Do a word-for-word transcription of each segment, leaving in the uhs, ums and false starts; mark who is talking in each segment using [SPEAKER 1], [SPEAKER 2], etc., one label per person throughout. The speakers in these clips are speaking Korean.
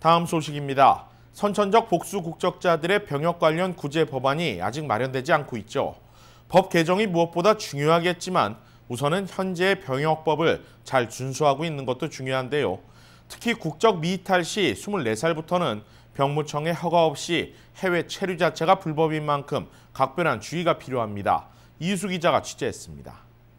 [SPEAKER 1] 다음 소식입니다. 선천적 복수 국적자들의 병역 관련 구제 법안이 아직 마련되지 않고 있죠. 법 개정이 무엇보다 중요하겠지만 우선은 현재의 병역법을 잘 준수하고 있는 것도 중요한데요. 특히 국적 미이탈 시 스물네 살부터는 병무청의 허가 없이 해외 체류 자체가 불법인 만큼 각별한 주의가 필요합니다. 이유수 기자가 취재했습니다.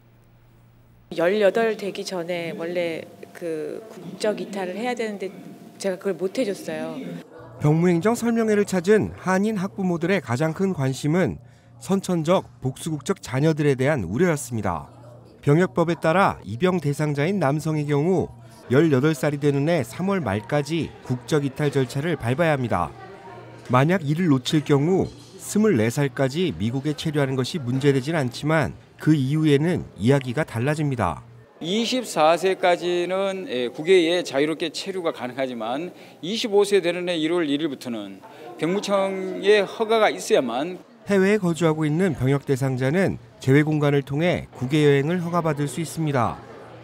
[SPEAKER 2] 열여덟 되기 전에 원래 그 국적 이탈을 해야 되는데 제가 그걸 못 해줬어요.
[SPEAKER 3] 병무행정 설명회를 찾은 한인 학부모들의 가장 큰 관심은 선천적 복수국적 자녀들에 대한 우려였습니다. 병역법에 따라 입영 대상자인 남성의 경우 열여덟 살이 되는 해 삼월 말까지 국적 이탈 절차를 밟아야 합니다. 만약 이를 놓칠 경우 스물네 살까지 미국에 체류하는 것이 문제되진 않지만 그 이후에는 이야기가 달라집니다.
[SPEAKER 4] 이십사 세까지는 국외에 자유롭게 체류가 가능하지만 이십오 세 되는 해 일월 일일부터는 병무청의 허가가 있어야만
[SPEAKER 3] 해외에 거주하고 있는 병역 대상자는 제외 공간을 통해 국외 여행을 허가받을 수 있습니다.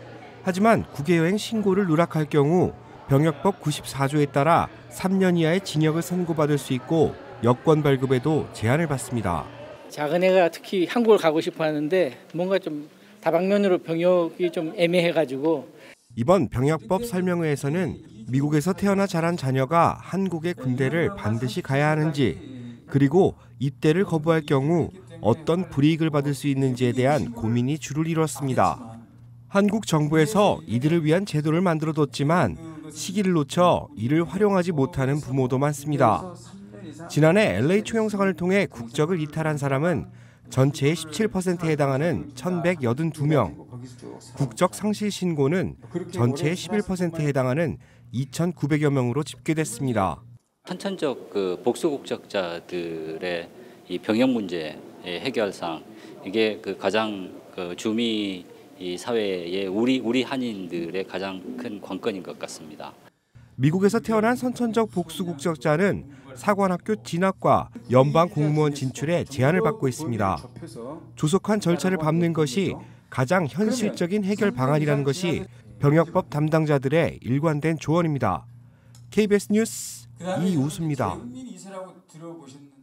[SPEAKER 3] 하지만 국외 여행 신고를 누락할 경우 병역법 구십사 조에 따라 삼 년 이하의 징역을 선고받을 수 있고 여권 발급에도 제한을 받습니다.
[SPEAKER 5] 작은 애가 특히 한국을 가고 싶어 하는데 뭔가 좀 다방면으로 병역이 좀 애매해가지고
[SPEAKER 3] 이번 병역법 설명회에서는 미국에서 태어나 자란 자녀가 한국의 군대를 반드시 가야 하는지 그리고 입대를 거부할 경우 어떤 불이익을 받을 수 있는지에 대한 고민이 주를 이뤘습니다. 한국 정부에서 이들을 위한 제도를 만들어뒀지만 시기를 놓쳐 이를 활용하지 못하는 부모도 많습니다. 지난해 엘에이 총영사관을 통해 국적을 이탈한 사람은 전체의 십칠 퍼센트에 해당하는 천백팔십이 명, 국적 상실 신고는 전체의 십일 퍼센트에 해당하는 이천구백여 명으로 집계됐습니다.
[SPEAKER 6] 선천적 그 복수 국적자들의 이 병역 문제 해결상 이게 그 가장 그 주미 이 사회의 우리 우리 한인들의 가장 큰 관건인 것 같습니다.
[SPEAKER 3] 미국에서 태어난 선천적 복수 국적자는 사관학교 진학과 연방 공무원 진출에 제한을 받고 있습니다. 조속한 절차를 밟는 것이 가장 현실적인 해결 방안이라는 것이 병역법 담당자들의 일관된 조언입니다. 케이비에스 뉴스 이우수입니다.